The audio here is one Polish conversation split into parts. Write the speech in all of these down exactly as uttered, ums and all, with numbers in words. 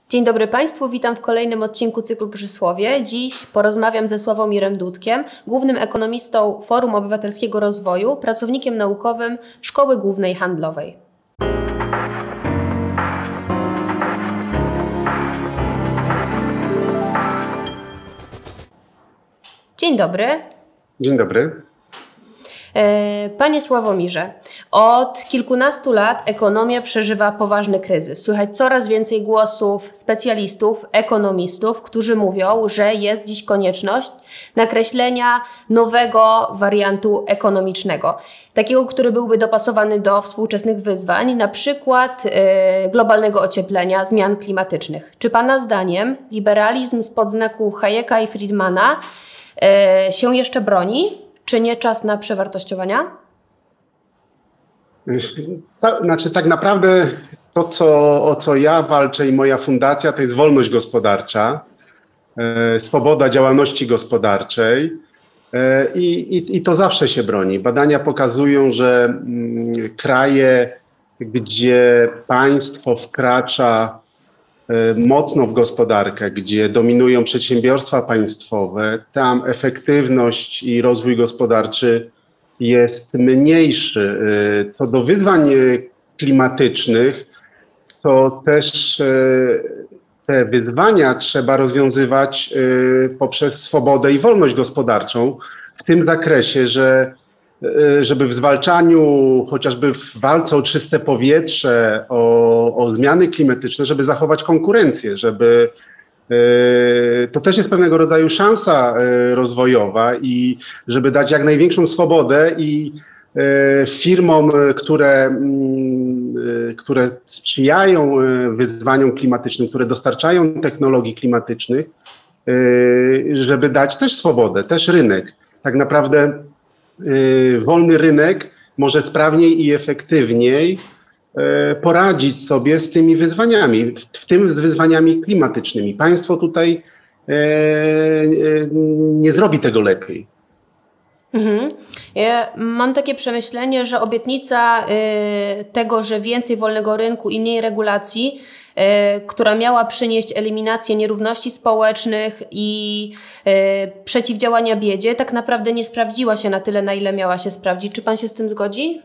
Dzień dobry Państwu, witam w kolejnym odcinku cyklu Przysłowie. Dziś porozmawiam ze Sławomirem Dudkiem, głównym ekonomistą Forum Obywatelskiego Rozwoju, pracownikiem naukowym Szkoły Głównej Handlowej. Dzień dobry. Dzień dobry. Panie Sławomirze, od kilkunastu lat ekonomia przeżywa poważny kryzys. Słychać coraz więcej głosów specjalistów, ekonomistów, którzy mówią, że jest dziś konieczność nakreślenia nowego wariantu ekonomicznego. Takiego, który byłby dopasowany do współczesnych wyzwań, na przykład yy, globalnego ocieplenia, zmian klimatycznych. Czy Pana zdaniem liberalizm spod znaku Hayeka i Friedmana yy, się jeszcze broni? Czy nie czas na przewartościowania? Znaczy tak naprawdę to, co, o co ja walczę i moja fundacja, to jest wolność gospodarcza, e, swoboda działalności gospodarczej e, i, i, i to zawsze się broni. Badania pokazują, że mm, kraje, gdzie państwo wkracza e, mocno w gospodarkę, gdzie dominują przedsiębiorstwa państwowe, tam efektywność i rozwój gospodarczy jest mniejszy. Co do wyzwań klimatycznych, to też te wyzwania trzeba rozwiązywać poprzez swobodę i wolność gospodarczą w tym zakresie, że żeby w zwalczaniu, chociażby w walce o czyste powietrze, o, o zmiany klimatyczne, żeby zachować konkurencję, żeby to też jest pewnego rodzaju szansa rozwojowa i żeby dać jak największą swobodę i firmom, które, które sprzyjają wyzwaniom klimatycznym, które dostarczają technologii klimatycznych, żeby dać też swobodę, też rynek. Tak naprawdę wolny rynek może sprawniej i efektywniej poradzić sobie z tymi wyzwaniami, w tym z wyzwaniami klimatycznymi. Państwo tutaj nie zrobi tego lepiej. Mhm. Ja mam takie przemyślenie, że obietnica y, tego, że więcej wolnego rynku i mniej regulacji, y, która miała przynieść eliminację nierówności społecznych i y, przeciwdziałania biedzie, tak naprawdę nie sprawdziła się na tyle, na ile miała się sprawdzić. Czy Pan się z tym zgodzi?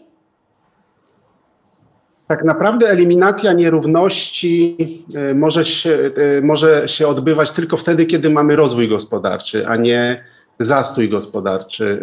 Tak naprawdę eliminacja nierówności może się, może się odbywać tylko wtedy, kiedy mamy rozwój gospodarczy, a nie zastój gospodarczy.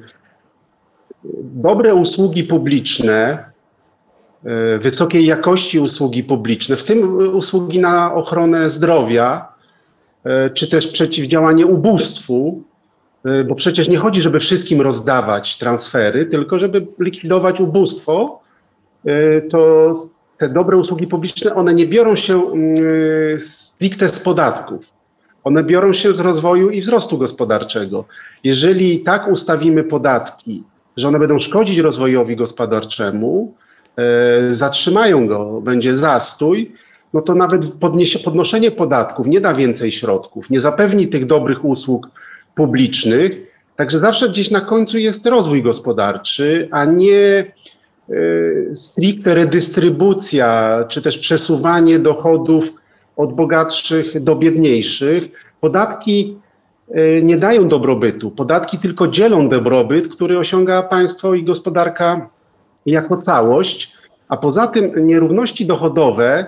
Dobre usługi publiczne, wysokiej jakości usługi publiczne, w tym usługi na ochronę zdrowia, czy też przeciwdziałanie ubóstwu, bo przecież nie chodzi, żeby wszystkim rozdawać transfery, tylko żeby likwidować ubóstwo, to te dobre usługi publiczne, one nie biorą się stricte z podatków. One biorą się z rozwoju i wzrostu gospodarczego. Jeżeli tak ustawimy podatki, że one będą szkodzić rozwojowi gospodarczemu, zatrzymają go, będzie zastój, no to nawet podniesie, podnoszenie podatków nie da więcej środków, nie zapewni tych dobrych usług publicznych. Także zawsze gdzieś na końcu jest rozwój gospodarczy, a nie stricte redystrybucja, czy też przesuwanie dochodów od bogatszych do biedniejszych. Podatki nie dają dobrobytu. Podatki tylko dzielą dobrobyt, który osiąga państwo i gospodarka jako całość. A poza tym nierówności dochodowe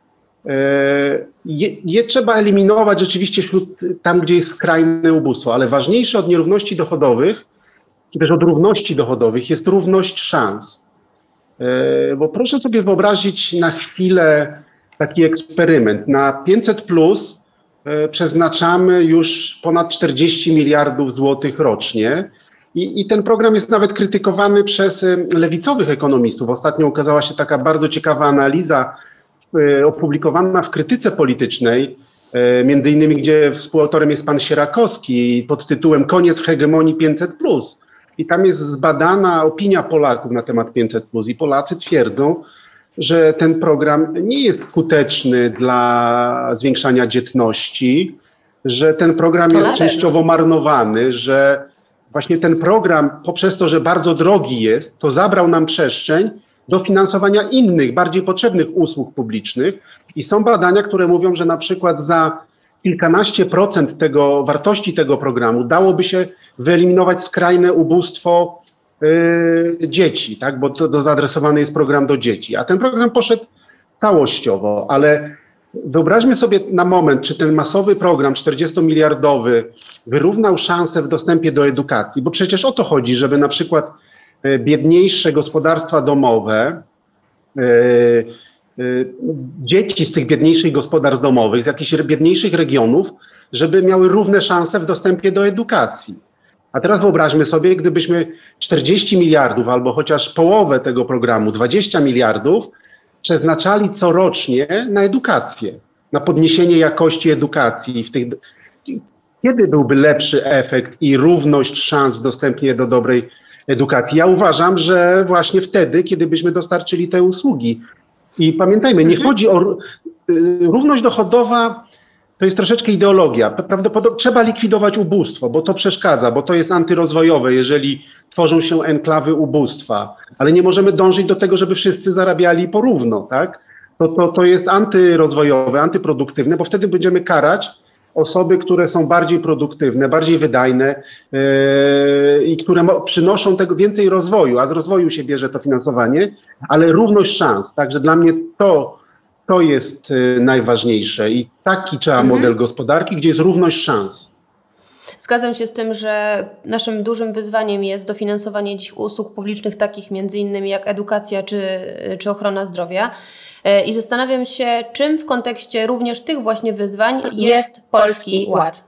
je, je trzeba eliminować rzeczywiście wśród, tam, gdzie jest skrajne ubóstwo. Ale ważniejsze od nierówności dochodowych, czy też od równości dochodowych jest równość szans. Bo proszę sobie wyobrazić na chwilę taki eksperyment. Na pięćset plus przeznaczamy już ponad czterdzieści miliardów złotych rocznie i, i ten program jest nawet krytykowany przez lewicowych ekonomistów. Ostatnio ukazała się taka bardzo ciekawa analiza opublikowana w Krytyce Politycznej, między innymi gdzie współautorem jest pan Sierakowski pod tytułem Koniec hegemonii pięćset plus. I tam jest zbadana opinia Polaków na temat pięćset plus i Polacy twierdzą, że ten program nie jest skuteczny dla zwiększania dzietności, że ten program jest częściowo marnowany, że właśnie ten program poprzez to, że bardzo drogi jest, to zabrał nam przestrzeń do finansowania innych, bardziej potrzebnych usług publicznych. I są badania, które mówią, że na przykład za kilkanaście procent tego, wartości tego programu dałoby się wyeliminować skrajne ubóstwo yy, dzieci, tak? Bo to, to zaadresowany jest program do dzieci. A ten program poszedł całościowo, ale wyobraźmy sobie na moment, czy ten masowy program czterdziestomiliardowy wyrównał szanse w dostępie do edukacji, bo przecież o to chodzi, żeby na przykład biedniejsze gospodarstwa domowe, dzieci z tych biedniejszych gospodarstw domowych, z jakichś biedniejszych regionów, żeby miały równe szanse w dostępie do edukacji. A teraz wyobraźmy sobie, gdybyśmy czterdzieści miliardów albo chociaż połowę tego programu, dwadzieścia miliardów, przeznaczali corocznie na edukację, na podniesienie jakości edukacji. W tych... Kiedy byłby lepszy efekt i równość szans w dostępie do dobrej edukacji? Ja uważam, że właśnie wtedy, kiedy byśmy dostarczyli te usługi. I pamiętajmy, nie chodzi o równość dochodowa, to jest troszeczkę ideologia. Prawdopodobnie trzeba likwidować ubóstwo, bo to przeszkadza, bo to jest antyrozwojowe, jeżeli tworzą się enklawy ubóstwa. Ale nie możemy dążyć do tego, żeby wszyscy zarabiali porówno, tak? To, to, to jest antyrozwojowe, antyproduktywne, bo wtedy będziemy karać osoby, które są bardziej produktywne, bardziej wydajne yy, i które przynoszą tego więcej rozwoju, a z rozwoju się bierze to finansowanie, ale równość szans. Także dla mnie to, to jest yy, najważniejsze i taki trzeba mhm. model gospodarki, gdzie jest równość szans. Zgadzam się z tym, że naszym dużym wyzwaniem jest dofinansowanie dziś usług publicznych takich między innymi jak edukacja czy, czy ochrona zdrowia. I zastanawiam się, czym w kontekście również tych właśnie wyzwań jest, jest Polski Ład.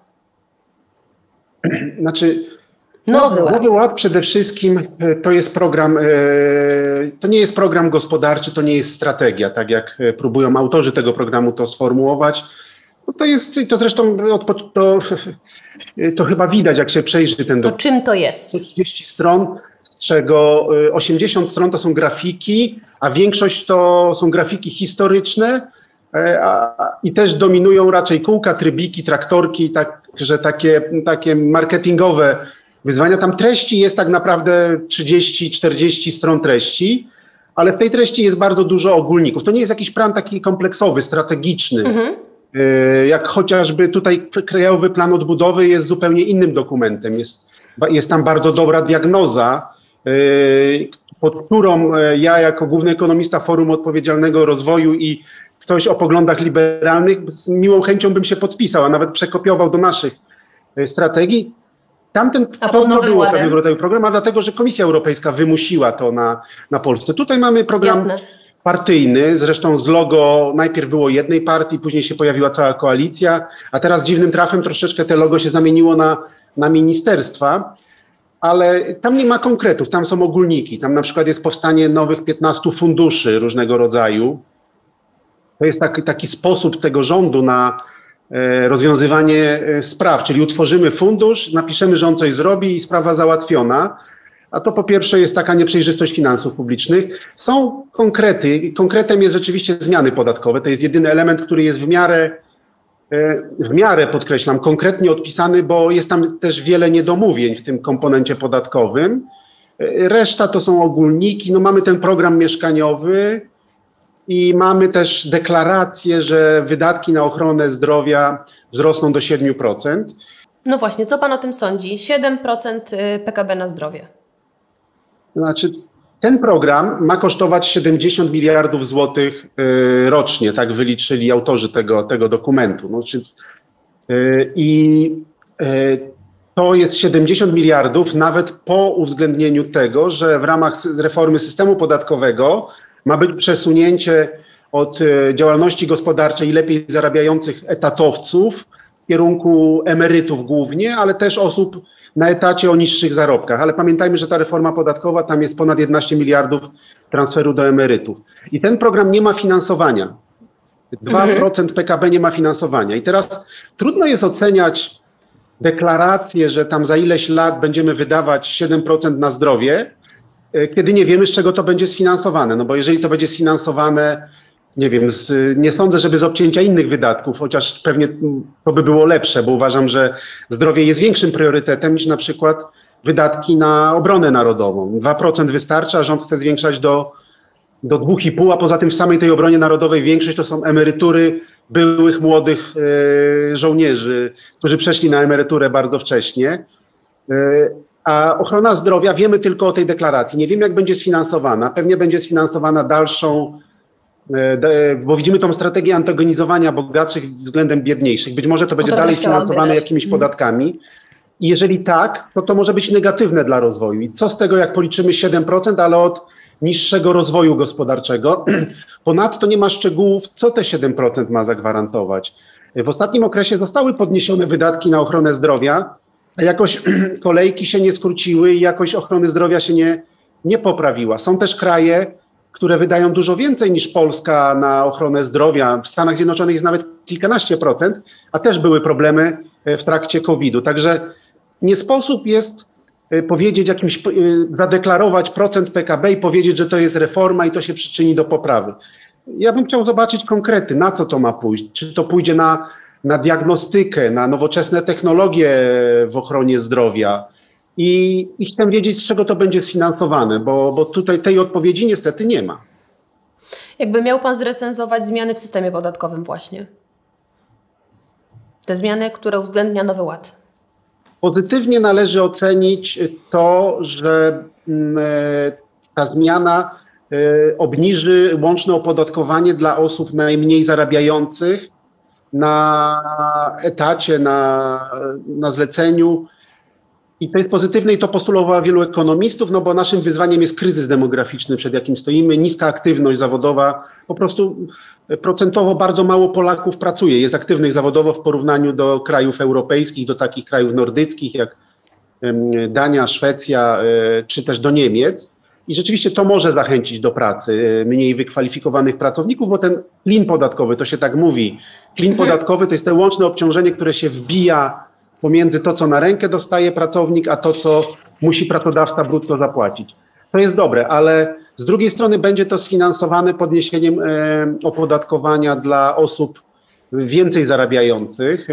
Znaczy, Nowy Ład. Nowy Ład przede wszystkim to jest program, to nie jest program gospodarczy, to nie jest strategia, tak jak próbują autorzy tego programu to sformułować. No to jest, to zresztą to, to chyba widać, jak się przejrzy ten dokument. To czym to jest? trzydzieści stron, z czego osiemdziesiąt stron to są grafiki, a większość to są grafiki historyczne a, i też dominują raczej kółka, trybiki, traktorki, także takie, takie marketingowe wyzwania. Tam treści jest tak naprawdę trzydzieści czterdzieści stron treści, ale w tej treści jest bardzo dużo ogólników. To nie jest jakiś plan taki kompleksowy, strategiczny. Mhm. Jak chociażby tutaj Krajowy Plan Odbudowy jest zupełnie innym dokumentem. Jest, jest tam bardzo dobra diagnoza, pod którą ja jako główny ekonomista Forum Odpowiedzialnego Rozwoju i ktoś o poglądach liberalnych z miłą chęcią bym się podpisał, a nawet przekopiował do naszych strategii. Tamten podobno było pewnego rodzaju program, a dlatego, że Komisja Europejska wymusiła to na, na Polsce. Tutaj mamy program Jasne. partyjny, zresztą z logo najpierw było jednej partii, później się pojawiła cała koalicja, a teraz dziwnym trafem troszeczkę te logo się zamieniło na, na ministerstwa, ale tam nie ma konkretów, tam są ogólniki, tam na przykład jest powstanie nowych piętnastu funduszy różnego rodzaju. To jest taki, taki sposób tego rządu na e, rozwiązywanie e, spraw, czyli utworzymy fundusz, napiszemy, że on coś zrobi i sprawa załatwiona. A to po pierwsze jest taka nieprzejrzystość finansów publicznych. Są konkrety. Konkretem jest rzeczywiście zmiany podatkowe. To jest jedyny element, który jest w miarę, w miarę podkreślam, konkretnie odpisany, bo jest tam też wiele niedomówień w tym komponencie podatkowym. Reszta to są ogólniki. No mamy ten program mieszkaniowy i mamy też deklarację, że wydatki na ochronę zdrowia wzrosną do siedem procent. No właśnie, co pan o tym sądzi? siedem procent P K B na zdrowie. Znaczy, ten program ma kosztować siedemdziesiąt miliardów złotych y, rocznie, tak wyliczyli autorzy tego, tego dokumentu. No, więc, y, I y, to jest siedemdziesiąt miliardów nawet po uwzględnieniu tego, że w ramach reformy systemu podatkowego ma być przesunięcie od y, działalności gospodarczej lepiej zarabiających etatowców w kierunku emerytów głównie, ale też osób na etacie o niższych zarobkach. Ale pamiętajmy, że ta reforma podatkowa, tam jest ponad jedenaście miliardów transferu do emerytów. I ten program nie ma finansowania. dwa procent P K B nie ma finansowania. I teraz trudno jest oceniać deklarację, że tam za ileś lat będziemy wydawać siedem procent na zdrowie, kiedy nie wiemy, z czego to będzie sfinansowane. No bo jeżeli to będzie sfinansowane, nie wiem, z, nie sądzę, żeby z obcięcia innych wydatków, chociaż pewnie to by było lepsze, bo uważam, że zdrowie jest większym priorytetem niż na przykład wydatki na obronę narodową. dwa procent wystarcza, a rząd chce zwiększać do, do dwóch i pół, a poza tym w samej tej obronie narodowej większość to są emerytury byłych młodych e, żołnierzy, którzy przeszli na emeryturę bardzo wcześnie. E, a ochrona zdrowia, wiemy tylko o tej deklaracji, nie wiemy jak będzie sfinansowana. Pewnie będzie sfinansowana dalszą, e, bo widzimy tą strategię antagonizowania bogatszych względem biedniejszych. Być może to będzie dalej sfinansowane jakimiś podatkami. I jeżeli tak, to to może być negatywne dla rozwoju. I co z tego, jak policzymy siedem procent, ale od niższego rozwoju gospodarczego. Ponadto nie ma szczegółów, co te siedem procent ma zagwarantować. W ostatnim okresie zostały podniesione wydatki na ochronę zdrowia, a jakoś kolejki się nie skróciły i jakość ochrony zdrowia się nie, nie poprawiła. Są też kraje, które wydają dużo więcej niż Polska na ochronę zdrowia. W Stanach Zjednoczonych jest nawet kilkanaście procent, a też były problemy w trakcie kowida. Także nie sposób jest powiedzieć jakimś, zadeklarować procent P K B i powiedzieć, że to jest reforma i to się przyczyni do poprawy. Ja bym chciał zobaczyć konkrety, na co to ma pójść. Czy to pójdzie na, na diagnostykę, na nowoczesne technologie w ochronie zdrowia i, i chcę wiedzieć, z czego to będzie sfinansowane, bo, bo tutaj tej odpowiedzi niestety nie ma. Jakby miał Pan zrecenzować zmiany w systemie podatkowym właśnie? Te zmiany, które uwzględnia Nowy Ład. Pozytywnie należy ocenić to, że ta zmiana obniży łączne opodatkowanie dla osób najmniej zarabiających na etacie, na, na zleceniu. I to jest pozytywne i to postulowało wielu ekonomistów, no bo naszym wyzwaniem jest kryzys demograficzny, przed jakim stoimy, niska aktywność zawodowa, po prostu procentowo bardzo mało Polaków pracuje, jest aktywnych zawodowo w porównaniu do krajów europejskich, do takich krajów nordyckich jak Dania, Szwecja czy też do Niemiec. I rzeczywiście to może zachęcić do pracy mniej wykwalifikowanych pracowników, bo ten klin podatkowy, to się tak mówi, klin podatkowy to jest to łączne obciążenie, które się wbija pomiędzy to, co na rękę dostaje pracownik, a to, co musi pracodawca brutto zapłacić. To jest dobre, ale z drugiej strony będzie to sfinansowane podniesieniem e, opodatkowania dla osób więcej zarabiających. E,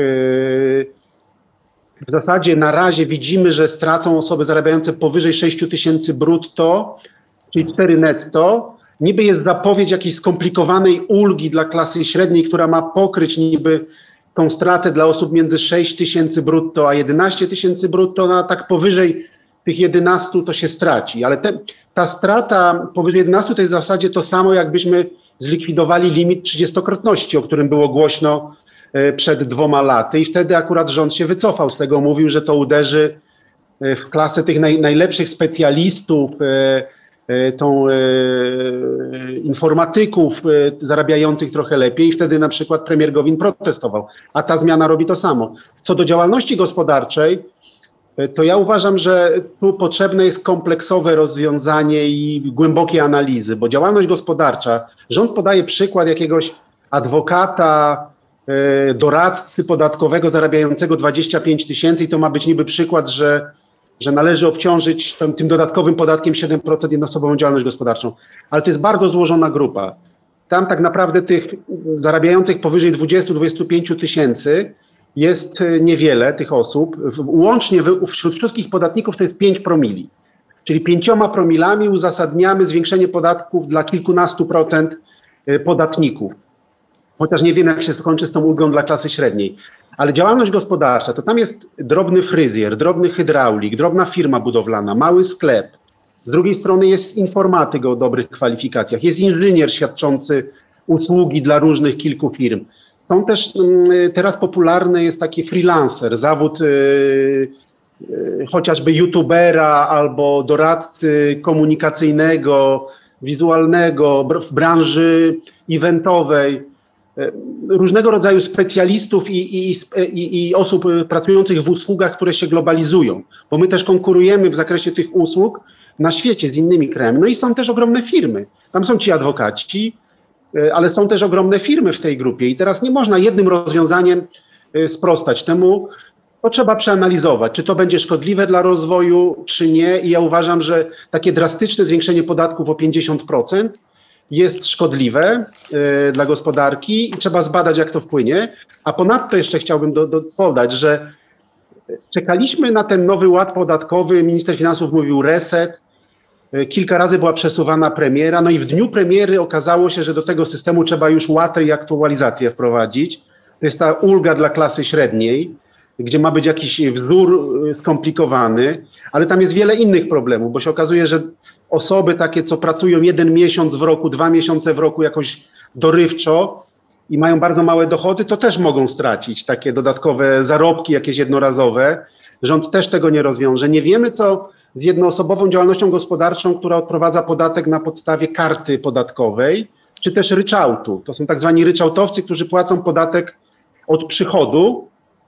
w zasadzie na razie widzimy, że stracą osoby zarabiające powyżej sześć tysięcy brutto, czyli cztery netto. Niby jest zapowiedź jakiejś skomplikowanej ulgi dla klasy średniej, która ma pokryć niby tą stratę dla osób między sześć tysięcy brutto a jedenaście tysięcy brutto, no a tak powyżej tych jedenastu to się straci. Ale te, ta strata powyżej jedenastu to jest w zasadzie to samo, jakbyśmy zlikwidowali limit trzydziestokrotności, o którym było głośno przed dwoma laty. I wtedy akurat rząd się wycofał z tego, mówił, że to uderzy w klasę tych naj, najlepszych specjalistów, tą informatyków zarabiających trochę lepiej i wtedy na przykład premier Gowin protestował, a ta zmiana robi to samo. Co do działalności gospodarczej, to ja uważam, że tu potrzebne jest kompleksowe rozwiązanie i głębokie analizy, bo działalność gospodarcza, rząd podaje przykład jakiegoś adwokata, doradcy podatkowego zarabiającego dwadzieścia pięć tysięcy i to ma być niby przykład, że że należy obciążyć tym, tym dodatkowym podatkiem siedem procent jednoosobową działalność gospodarczą. Ale to jest bardzo złożona grupa. Tam tak naprawdę tych zarabiających powyżej dwudziestu do dwudziestu pięciu tysięcy jest niewiele tych osób. Łącznie wśród wszystkich podatników to jest pięć promili. Czyli pięcioma promilami uzasadniamy zwiększenie podatków dla kilkunastu procent podatników. Chociaż nie wiem, jak się skończy z tą ulgą dla klasy średniej. Ale działalność gospodarcza, to tam jest drobny fryzjer, drobny hydraulik, drobna firma budowlana, mały sklep. Z drugiej strony jest informatyk o dobrych kwalifikacjach, jest inżynier świadczący usługi dla różnych kilku firm. Są też, teraz popularny jest taki freelancer, zawód yy, yy, chociażby youtubera albo doradcy komunikacyjnego, wizualnego w branży eventowej. Różnego rodzaju specjalistów i, i, i, i osób pracujących w usługach, które się globalizują, bo my też konkurujemy w zakresie tych usług na świecie z innymi krajami. No i są też ogromne firmy. Tam są ci adwokaci, ale są też ogromne firmy w tej grupie i teraz nie można jednym rozwiązaniem sprostać temu. To trzeba przeanalizować, czy to będzie szkodliwe dla rozwoju, czy nie. I ja uważam, że takie drastyczne zwiększenie podatków o pięćdziesiąt procent jest szkodliwe y, dla gospodarki i trzeba zbadać, jak to wpłynie. A ponadto jeszcze chciałbym do, do, podać, że czekaliśmy na ten nowy ład podatkowy, minister finansów mówił reset Kilka razy była przesuwana premiera, no i w dniu premiery okazało się, że do tego systemu trzeba już łatę i aktualizację wprowadzić. To jest ta ulga dla klasy średniej, gdzie ma być jakiś wzór skomplikowany, ale tam jest wiele innych problemów, bo się okazuje, że osoby takie, co pracują jeden miesiąc w roku, dwa miesiące w roku jakoś dorywczo i mają bardzo małe dochody, to też mogą stracić takie dodatkowe zarobki jakieś jednorazowe. Rząd też tego nie rozwiąże. Nie wiemy, co z jednoosobową działalnością gospodarczą, która odprowadza podatek na podstawie karty podatkowej, czy też ryczałtu. To są tak zwani ryczałtowcy, którzy płacą podatek od przychodu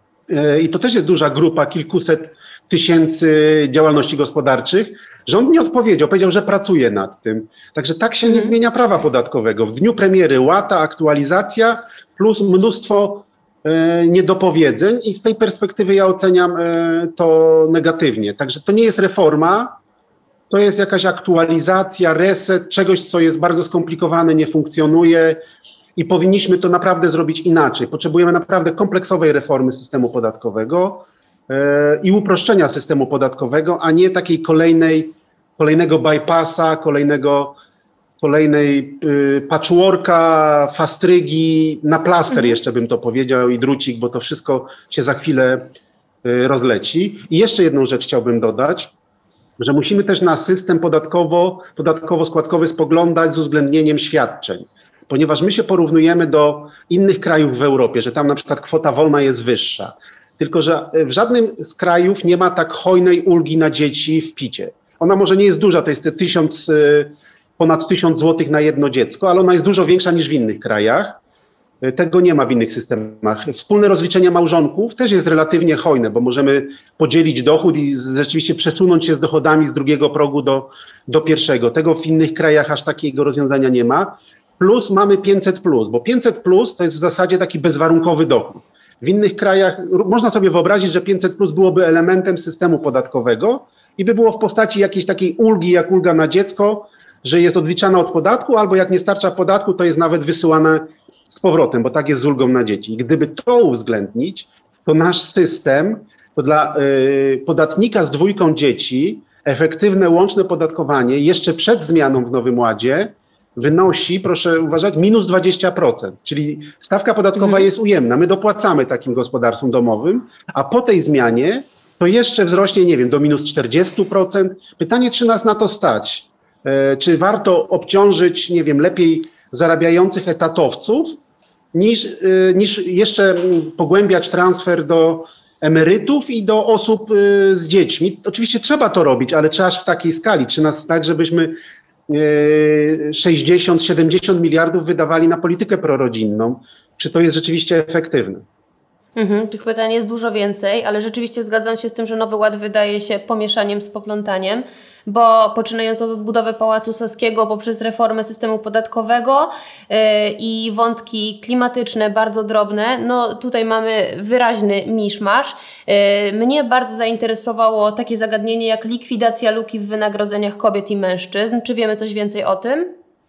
i to też jest duża grupa, kilkuset tysięcy działalności gospodarczych. Rząd nie odpowiedział, powiedział, że pracuje nad tym. Także tak się nie zmienia prawa podatkowego. W dniu premiery łata, aktualizacja plus mnóstwo e, niedopowiedzeń i z tej perspektywy ja oceniam e, to negatywnie. Także to nie jest reforma, to jest jakaś aktualizacja, reset czegoś, co jest bardzo skomplikowane, nie funkcjonuje i powinniśmy to naprawdę zrobić inaczej. Potrzebujemy naprawdę kompleksowej reformy systemu podatkowego i uproszczenia systemu podatkowego, a nie takiej kolejnej, kolejnego bypassa, kolejnego, kolejnej y, patchworka, fastrygi, na plaster mhm. jeszcze bym to powiedział i drucik, bo to wszystko się za chwilę y, rozleci. I jeszcze jedną rzecz chciałbym dodać, że musimy też na system podatkowo, podatkowo-składkowy spoglądać z uwzględnieniem świadczeń, ponieważ my się porównujemy do innych krajów w Europie, że tam na przykład kwota wolna jest wyższa. Tylko że w żadnym z krajów nie ma tak hojnej ulgi na dzieci w picie. Ona może nie jest duża, to jest te tysiąc, ponad tysiąc złotych na jedno dziecko, ale ona jest dużo większa niż w innych krajach. Tego nie ma w innych systemach. Wspólne rozliczenie małżonków też jest relatywnie hojne, bo możemy podzielić dochód i rzeczywiście przesunąć się z dochodami z drugiego progu do, do pierwszego. Tego w innych krajach aż takiego rozwiązania nie ma. Plus mamy pięćset plus, bo pięćset plus to jest w zasadzie taki bezwarunkowy dochód. W innych krajach można sobie wyobrazić, że pięćset plus byłoby elementem systemu podatkowego i by było w postaci jakiejś takiej ulgi, jak ulga na dziecko, że jest odliczana od podatku, albo jak nie starcza podatku, to jest nawet wysyłane z powrotem, bo tak jest z ulgą na dzieci. I gdyby to uwzględnić, to nasz system, to dla y, podatnika z dwójką dzieci efektywne łączne podatkowanie jeszcze przed zmianą w Nowym Ładzie wynosi, proszę uważać, minus dwadzieścia procent, czyli stawka podatkowa mhm. jest ujemna. My dopłacamy takim gospodarstwom domowym, a po tej zmianie to jeszcze wzrośnie, nie wiem, do minus czterdzieści procent. Pytanie, czy nas na to stać? E, czy warto obciążyć, nie wiem, lepiej zarabiających etatowców, niż, e, niż jeszcze pogłębiać transfer do emerytów i do osób e, z dziećmi? Oczywiście trzeba to robić, ale czy aż w takiej skali? Czy nas stać, żebyśmy sześćdziesiąt siedemdziesiąt miliardów wydawali na politykę prorodzinną? Czy to jest rzeczywiście efektywne? Mhm, tych pytań jest dużo więcej, ale rzeczywiście zgadzam się z tym, że Nowy Ład wydaje się pomieszaniem z poplątaniem, bo poczynając od odbudowy Pałacu Saskiego poprzez reformę systemu podatkowego yy, i wątki klimatyczne bardzo drobne, no tutaj mamy wyraźny miszmasz. Yy, mnie bardzo zainteresowało takie zagadnienie jak likwidacja luki w wynagrodzeniach kobiet i mężczyzn. Czy wiemy coś więcej o tym?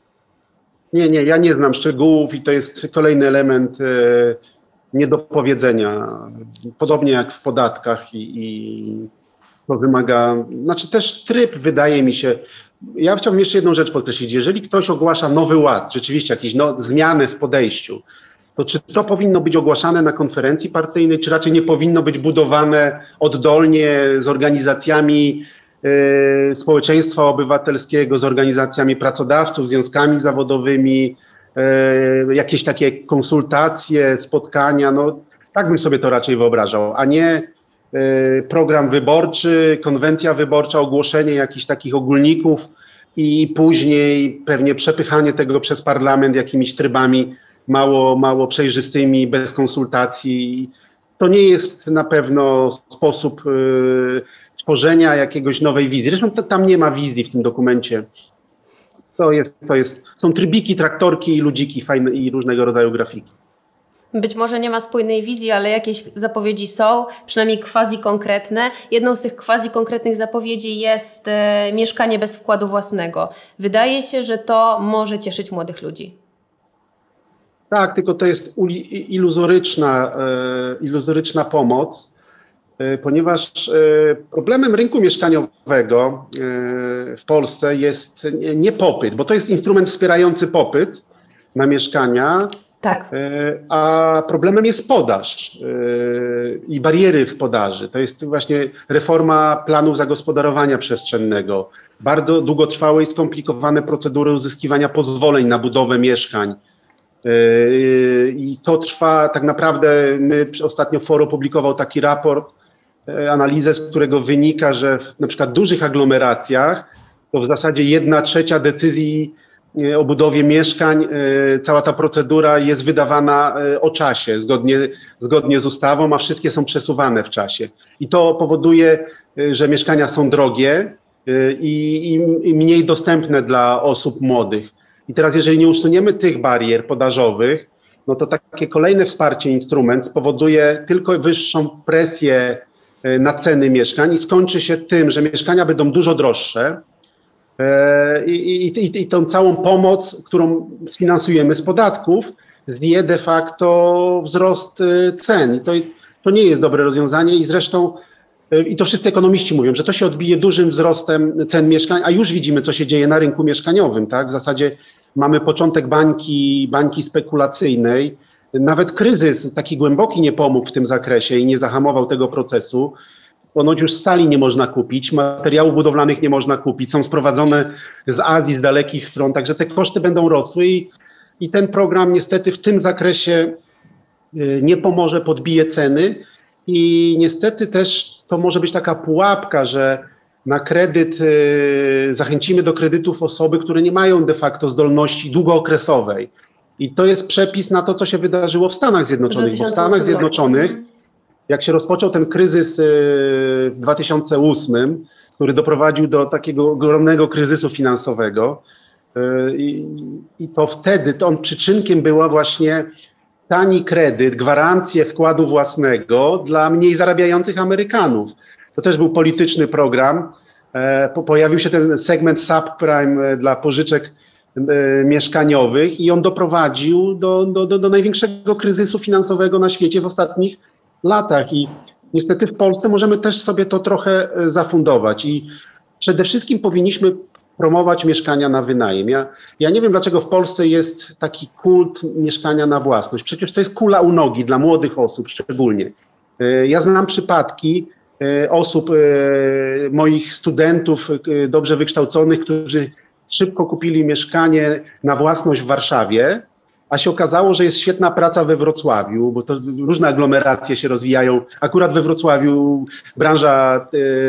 Nie, nie, ja nie znam szczegółów i to jest kolejny element yy... niedopowiedzenia, podobnie jak w podatkach i, i to wymaga, znaczy też tryb wydaje mi się, ja chciałbym jeszcze jedną rzecz podkreślić, jeżeli ktoś ogłasza Nowy Ład, rzeczywiście jakieś no, zmiany w podejściu, to czy to powinno być ogłaszane na konferencji partyjnej, czy raczej nie powinno być budowane oddolnie z organizacjami y, społeczeństwa obywatelskiego, z organizacjami pracodawców, związkami zawodowymi, jakieś takie konsultacje, spotkania, no tak bym sobie to raczej wyobrażał, a nie program wyborczy, konwencja wyborcza, ogłoszenie jakichś takich ogólników i później pewnie przepychanie tego przez parlament jakimiś trybami mało, mało przejrzystymi, bez konsultacji. To nie jest na pewno sposób tworzenia jakiegoś nowej wizji. Zresztą tam nie ma wizji w tym dokumencie. To jest, to jest, są trybiki, traktorki, ludziki fajne i różnego rodzaju grafiki. Być może nie ma spójnej wizji, ale jakieś zapowiedzi są, przynajmniej quasi konkretne. Jedną z tych quasi konkretnych zapowiedzi jest e, mieszkanie bez wkładu własnego. Wydaje się, że to może cieszyć młodych ludzi. Tak, tylko to jest iluzoryczna, e, iluzoryczna pomoc. ponieważ problemem rynku mieszkaniowego w Polsce jest nie popyt, bo to jest instrument wspierający popyt na mieszkania, tak. A problemem jest podaż i bariery w podaży. To jest właśnie reforma planów zagospodarowania przestrzennego, bardzo długotrwałe i skomplikowane procedury uzyskiwania pozwoleń na budowę mieszkań. I to trwa tak naprawdę, my ostatnio F O R opublikował taki raport, analizę, z którego wynika, że w na przykład dużych aglomeracjach to w zasadzie jedna trzecia decyzji o budowie mieszkań, cała ta procedura jest wydawana o czasie, zgodnie, zgodnie z ustawą, a wszystkie są przesuwane w czasie. I to powoduje, że mieszkania są drogie i, i, i mniej dostępne dla osób młodych. I teraz jeżeli nie usuniemy tych barier podażowych, no to takie kolejne wsparcie, instrument spowoduje tylko wyższą presję na ceny mieszkań i skończy się tym, że mieszkania będą dużo droższe i, i, i tą całą pomoc, którą finansujemy z podatków, zje de facto wzrost cen. I to, to nie jest dobre rozwiązanie i zresztą i to wszyscy ekonomiści mówią, że to się odbije dużym wzrostem cen mieszkań, a już widzimy, co się dzieje na rynku mieszkaniowym. Tak? W zasadzie mamy początek bańki, bańki spekulacyjnej. Nawet kryzys taki głęboki nie pomógł w tym zakresie i nie zahamował tego procesu. Ponoć już stali nie można kupić, materiałów budowlanych nie można kupić, są sprowadzone z Azji, z dalekich stron, także te koszty będą rosły i, i ten program niestety w tym zakresie nie pomoże, podbije ceny i niestety też to może być taka pułapka, że na kredyt zachęcimy do kredytów osoby, które nie mają de facto zdolności długookresowej. I to jest przepis na to, co się wydarzyło w Stanach Zjednoczonych. Bo w Stanach Zjednoczonych, jak się rozpoczął ten kryzys w dwa tysiące ósmym, który doprowadził do takiego ogromnego kryzysu finansowego, i, i to wtedy, to on przyczynkiem była właśnie tani kredyt, gwarancję wkładu własnego dla mniej zarabiających Amerykanów. To też był polityczny program. Po, pojawił się ten segment subprime dla pożyczek e, mieszkaniowych i on doprowadził do, do, do, do największego kryzysu finansowego na świecie w ostatnich latach. I niestety w Polsce możemy też sobie to trochę zafundować. I przede wszystkim powinniśmy promować mieszkania na wynajem. Ja, ja nie wiem, dlaczego w Polsce jest taki kult mieszkania na własność. Przecież to jest kula u nogi dla młodych osób szczególnie. E, ja znam przypadki osób, moich studentów dobrze wykształconych, którzy szybko kupili mieszkanie na własność w Warszawie, a się okazało, że jest świetna praca we Wrocławiu, bo to różne aglomeracje się rozwijają. Akurat we Wrocławiu branża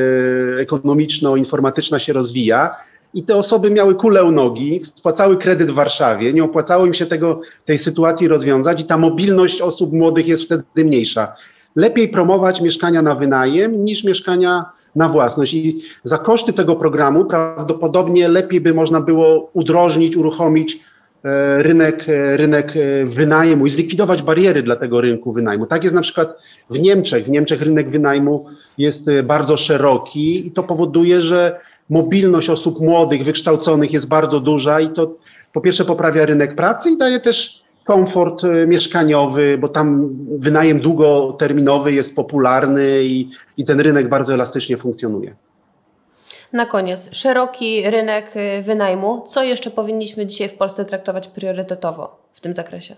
ekonomiczno-informatyczna się rozwija i te osoby miały kulę u nogi, spłacały kredyt w Warszawie, nie opłacało im się tego, tej sytuacji rozwiązać i ta mobilność osób młodych jest wtedy mniejsza. Lepiej promować mieszkania na wynajem niż mieszkania na własność. I za koszty tego programu prawdopodobnie lepiej by można było udrożnić, uruchomić rynek, rynek wynajmu i zlikwidować bariery dla tego rynku wynajmu. Tak jest na przykład w Niemczech. W Niemczech rynek wynajmu jest bardzo szeroki i to powoduje, że mobilność osób młodych, wykształconych jest bardzo duża i to po pierwsze poprawia rynek pracy i daje też komfort mieszkaniowy, bo tam wynajem długoterminowy jest popularny i, i ten rynek bardzo elastycznie funkcjonuje. Na koniec, szeroki rynek wynajmu. Co jeszcze powinniśmy dzisiaj w Polsce traktować priorytetowo w tym zakresie?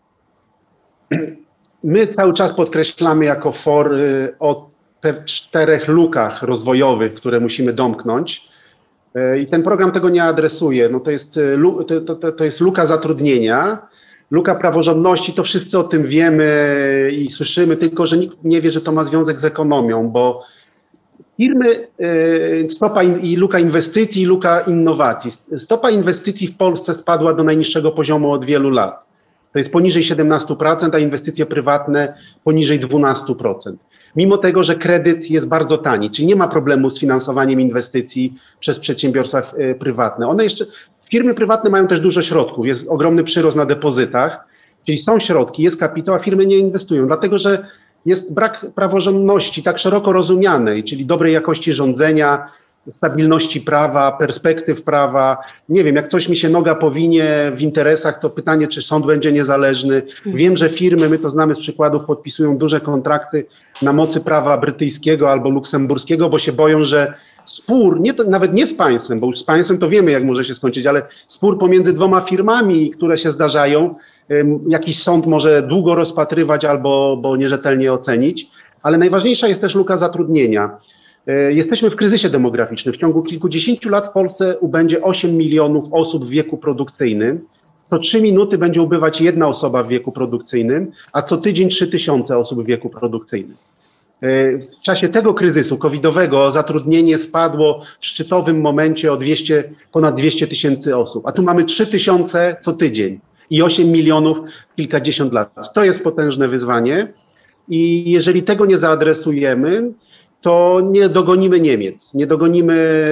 My cały czas podkreślamy jako F O R o te czterech lukach rozwojowych, które musimy domknąć. I ten program tego nie adresuje. No to jest, to, to, to jest luka zatrudnienia, luka praworządności, to wszyscy o tym wiemy i słyszymy, tylko że nikt nie wie, że to ma związek z ekonomią, bo firmy, stopa i luka inwestycji, i luka innowacji. Stopa inwestycji w Polsce spadła do najniższego poziomu od wielu lat. To jest poniżej siedemnaście procent, a inwestycje prywatne poniżej dwanaście procent. Mimo tego, że kredyt jest bardzo tani, czyli nie ma problemu z finansowaniem inwestycji przez przedsiębiorstwa prywatne. One jeszcze, firmy prywatne mają też dużo środków, jest ogromny przyrost na depozytach, czyli są środki, jest kapitał, a firmy nie inwestują, dlatego że jest brak praworządności tak szeroko rozumianej, czyli dobrej jakości rządzenia, stabilności prawa, perspektyw prawa. Nie wiem, jak coś mi się noga powinie w interesach, to pytanie, czy sąd będzie niezależny. Wiem, że firmy, my to znamy z przykładów, podpisują duże kontrakty na mocy prawa brytyjskiego albo luksemburskiego, bo się boją, że spór, nie to, nawet nie z państwem, bo już z państwem to wiemy, jak może się skończyć, ale spór pomiędzy dwoma firmami, które się zdarzają, jakiś sąd może długo rozpatrywać albo bo nierzetelnie ocenić. Ale najważniejsza jest też luka zatrudnienia. Jesteśmy w kryzysie demograficznym. W ciągu kilkudziesięciu lat w Polsce ubędzie osiem milionów osób w wieku produkcyjnym. Co trzy minuty będzie ubywać jedna osoba w wieku produkcyjnym, a co tydzień trzy tysiące osób w wieku produkcyjnym. W czasie tego kryzysu covidowego zatrudnienie spadło w szczytowym momencie o dwieście, ponad dwieście tysięcy osób, a tu mamy trzy tysiące co tydzień i osiem milionów kilkadziesiąt lat. To jest potężne wyzwanie i jeżeli tego nie zaadresujemy, to nie dogonimy Niemiec, nie dogonimy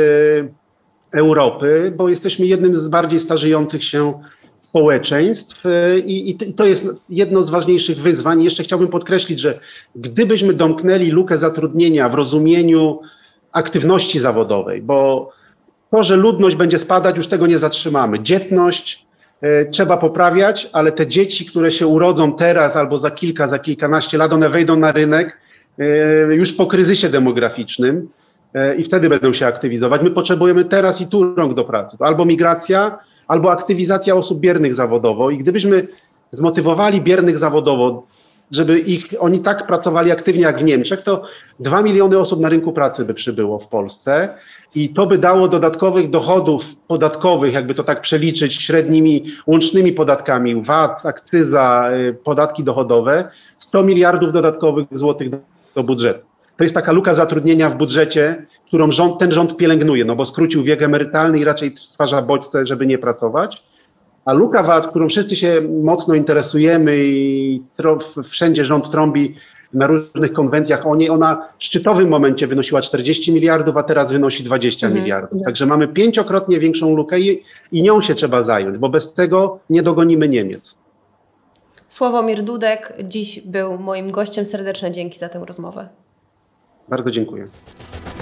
Europy, bo jesteśmy jednym z bardziej starzejących się społeczeństw i, i to jest jedno z ważniejszych wyzwań. Jeszcze chciałbym podkreślić, że gdybyśmy domknęli lukę zatrudnienia w rozumieniu aktywności zawodowej, bo to, że ludność będzie spadać, już tego nie zatrzymamy. Dzietność y, trzeba poprawiać, ale te dzieci, które się urodzą teraz albo za kilka, za kilkanaście lat, one wejdą na rynek y, już po kryzysie demograficznym y, i wtedy będą się aktywizować. My potrzebujemy teraz i tu rąk do pracy. To albo migracja, albo aktywizacja osób biernych zawodowo i gdybyśmy zmotywowali biernych zawodowo, żeby ich, oni tak pracowali aktywnie jak w Niemczech, to dwa miliony osób na rynku pracy by przybyło w Polsce i to by dało dodatkowych dochodów podatkowych, jakby to tak przeliczyć średnimi, łącznymi podatkami, V A T, akcyza, podatki dochodowe, sto miliardów dodatkowych złotych do, do budżetu. To jest taka luka zatrudnienia w budżecie, którą rząd, ten rząd pielęgnuje, no bo skrócił wiek emerytalny i raczej stwarza bodźce, żeby nie pracować. A luka V A T, którą wszyscy się mocno interesujemy i tro, wszędzie rząd trąbi na różnych konwencjach o niej, ona w szczytowym momencie wynosiła czterdzieści miliardów, a teraz wynosi dwadzieścia mhm. miliardów. Także mamy pięciokrotnie większą lukę i, i nią się trzeba zająć, bo bez tego nie dogonimy Niemiec. Sławomir Dudek dziś był moim gościem. Serdeczne dzięki za tę rozmowę. Bardzo dziękuję.